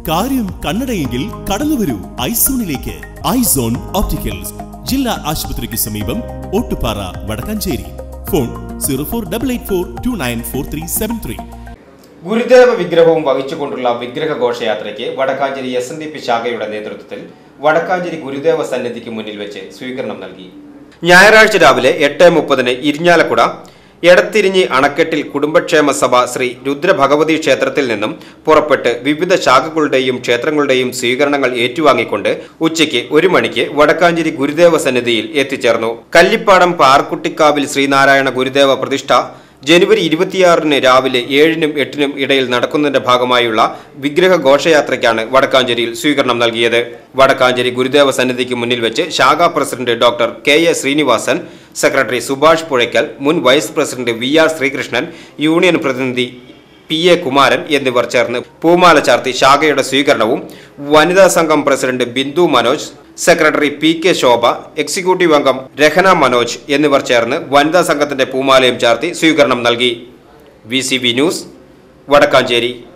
കാര്യം കണ്ണടയെങ്കിൽ കടന്നു വരൂ ഐസോണിലേക്ക്. ഐസോൺ ഓപ്റ്റിക്കൽസ്, ജില്ലാ ആശുപത്രിക്ക് സമീപം, ഓട്ടുപാറ, വടക്കാഞ്ചേരി. ഫോൺ 048842944373. ഗുരുദേവ വിഗ്രഹവും വഹിച്ചുകൊണ്ടുള്ള വിഗ്രഹ ഘോഷയാത്രയ്ക്ക് വടക്കാഞ്ചേരി SNDP ശാഖയുടെ നേതൃത്വത്തിൽ വടക്കാഞ്ചേരി ഗുരുദേവ സന്നിധിക്ക് മുന്നിൽ വെച്ച് സ്വീകരണം നൽകി. ഞായറാഴ്ച രാവിലെ 8:30 ഇരിഞ്ഞാലക്കുട എടത്തിരിഞ്ഞി അണക്കെട്ടിൽ കുടുംബക്ഷേമ സഭ ശ്രീ രുദ്രഭഗവതി ക്ഷേത്രത്തിൽ നിന്നും പുറപ്പെട്ട് വിവിധ ശാഖകളുടെയും ക്ഷേത്രങ്ങളുടെയും സ്വീകരണങ്ങൾ ഏറ്റുവാങ്ങിക്കൊണ്ട് ഉച്ചയ്ക്ക് 1 മണിക്ക് വടക്കാഞ്ചേരി ഗുരുദേവ സന്നിധിയിൽ എത്തിച്ചേർന്നു. കല്ലിപ്പാടം പാർക്കുട്ടിക്കാവിൽ ശ്രീനാരായണ ഗുരുദേവ പ്രതിഷ്ഠ ജനുവരി 26 രാവിലെ 7-നും 8-നും ഇടയിൽ നടക്കുന്നതിന്റെ ഭാഗമായുള്ള വിഗ്രഹ ഘോഷയാത്രയ്ക്കാണ് വടക്കാഞ്ചേരിയിൽ സ്വീകരണം നൽകിയത്. വടക്കാഞ്ചേരി ഗുരുദേവ സന്നിധിക്ക് മുന്നിൽ വെച്ച് ശാഖാ president doctor KA Srinivasan, secretary Subhash Puzhakkal, മുൻ vice president VR Sreekrishnan, union പ്രതിനിധി PA കുമാരൻ എന്നിവർ ചേർന്ന് പൂമാല ചാർത്തി ശാഖയുടെ സ്വീകരണവും വനിതാ സംഘം president Bindu Manoj, secretary PK Shobha, executive അംഗം രഹന മനോജ് എന്നിവർ ചേർന്ന് വനിതാ സംഘത്തിന്റെ പൂമാലയും ചാർത്തി സ്വീകരണം നൽകി. VCB news, Vadakkanchery.